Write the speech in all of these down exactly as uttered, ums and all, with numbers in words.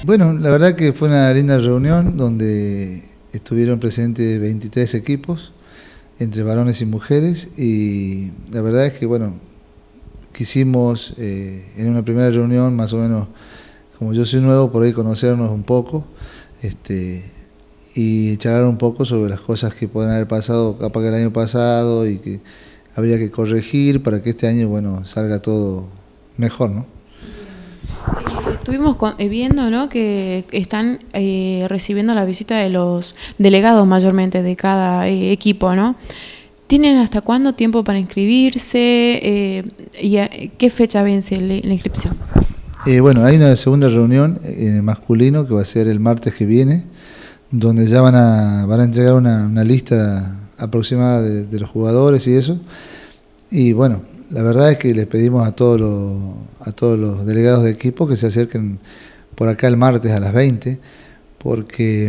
Bueno, la verdad que fue una linda reunión donde estuvieron presentes veintitrés equipos, entre varones y mujeres, y la verdad es que, bueno, quisimos eh, en una primera reunión, más o menos, como yo soy nuevo, por ahí conocernos un poco, este, y charlar un poco sobre las cosas que pueden haber pasado capaz que el año pasado y que habría que corregir para que este año, bueno, salga todo mejor, ¿no? Estuvimos viendo, ¿no?, que están eh, recibiendo la visita de los delegados mayormente de cada eh, equipo, ¿no? ¿Tienen hasta cuándo tiempo para inscribirse? Eh, ¿Y a qué fecha vence la inscripción? Eh, bueno, hay una segunda reunión en el masculino que va a ser el martes que viene, donde ya van a, van a entregar una, una lista aproximada de, de los jugadores y eso. Y bueno, la verdad es que les pedimos a todos los, a todos los delegados de equipo que se acerquen por acá el martes a las veinte, porque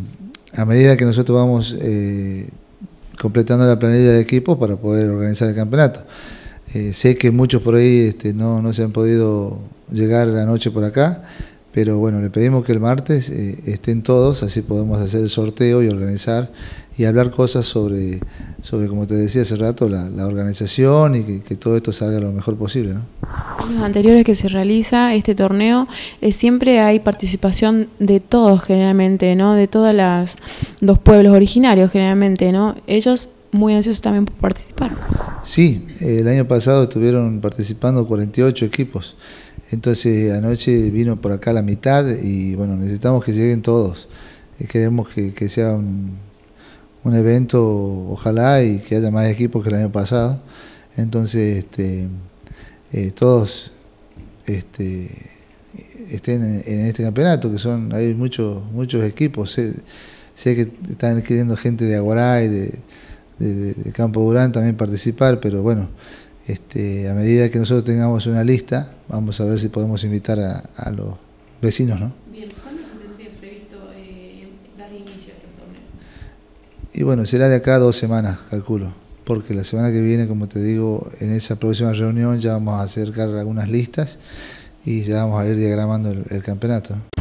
a medida que nosotros vamos eh, completando la planilla de equipos para poder organizar el campeonato. Eh, sé que muchos por ahí este, no, no se han podido llegar la noche por acá, pero bueno, le pedimos que el martes eh, estén todos, así podemos hacer el sorteo y organizar y hablar cosas sobre, sobre como te decía hace rato, la, la organización y que, que todo esto salga lo mejor posible, ¿no? En los anteriores que se realiza este torneo, eh, siempre hay participación de todos generalmente, ¿no? De todos los dos pueblos originarios generalmente, ¿no? Ellos muy ansiosos también por participar. Sí, el año pasado estuvieron participando cuarenta y ocho equipos. Entonces anoche vino por acá la mitad y bueno, necesitamos que lleguen todos. Eh, queremos que, que sea un, un evento, ojalá, y que haya más equipos que el año pasado. Entonces este, eh, todos este, estén en, en este campeonato, que son hay muchos muchos equipos. Sé, sé que están queriendo gente de Aguaray, de, de, de Campo Durán también participar, pero bueno, Este, a medida que nosotros tengamos una lista, vamos a ver si podemos invitar a, a los vecinos, ¿no? Bien, ¿cuándo se tendría previsto eh, dar inicio a este torneo? Y bueno, será de acá a dos semanas, calculo, porque la semana que viene, como te digo, en esa próxima reunión ya vamos a acercar algunas listas y ya vamos a ir diagramando el, el campeonato.